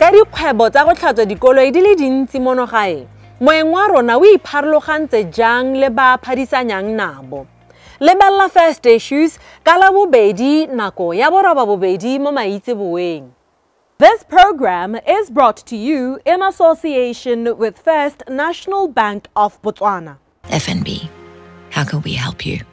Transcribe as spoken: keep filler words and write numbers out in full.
ya dikgwebo tsa go tlhatswa dikoloi di le dintsi mono gae, moeng wa rona o ipharologantse jang le ba phadisanyang nabo. Lebelela First Issues ka Labobedi, nako ya borobabobedi mo maitseboeng. This program is brought to you in association with First National Bank of Botswana. F N B, how can we help you?